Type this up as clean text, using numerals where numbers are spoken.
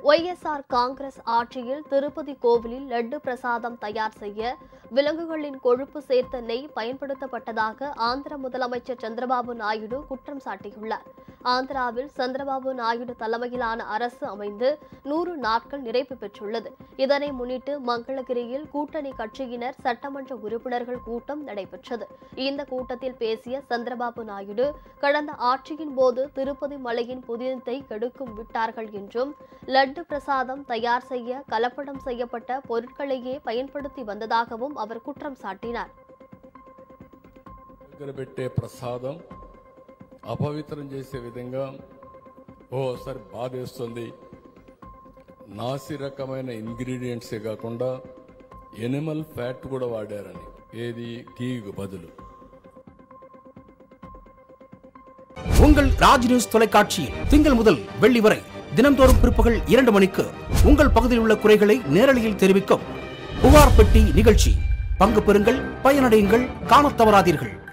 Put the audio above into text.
YSR Congress ஆட்சியில் திருப்பதி கோவிலில் லட்டு பிரசாதம் தயார் செய்ய விலங்குகளின் கொழுப்பு சேர்த்த நெய் பயன்படுத்தப்பட்டதாக ஆந்திர முதலமைச்சர் சந்திரபாபு நாயுடு குற்றம் சாட்டியுள்ளார். ஆந்திராவில் சந்திரபாபு நாயுடு தலைமையிலான அரசு அமைந்து 100 நாட்கள் நிறைவு பெற்றுள்ளது. இதனை முன்னிட்டு மங்களகிரியில் கூட்டணி கட்சியினர் சட்டமன்ற உறுப்பினர்கள் கூட்டம் நடைபெற்றது. இந்த கூட்டத்தில் பேசிய சந்திரபாபு நாயுடு, கடந்த ஆட்சியின் போது திருப்பதி மலையின் புதினத்தை கெடுக்கும் விட்டார்கள் என்றும், லட்டு பிரசாதம் தயார் செய்ய கலப்படம் செய்யப்பட்ட பொருட்களையே பயன்படுத்தி வந்ததாகவும் அவர் குற்றம் சாட்டினார். ప్రసాదం అపవిత్రం చేసే విధంగా ఓసారి బాధేస్తుంది. నాసి రకమైన ఇంగ్రీడియంట్సే కాకుండా ఎనిమల్ ఫ్యాట్ కూడా వాడారని, ఏది గీకు బదులు. உங்கள் ராஜ் நியூஸ் தொலைக்காட்சியில் திங்கள் முதல் வெள்ளி வரை தினந்தோறும் பிற்பகல் 2 மணிக்கு உங்கள் பகுதியில் உள்ள குறைகளை நேரலையில் தெரிவிக்கும் புகார் பெட்டி நிகழ்ச்சி. பங்கு பெறுங்கள், பயனடையுங்கள், காணத் தவறாதீர்கள்.